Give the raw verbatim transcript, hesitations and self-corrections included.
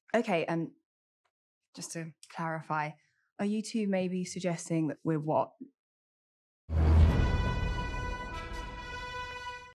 Okay, and just to clarify, are you two maybe suggesting that we're what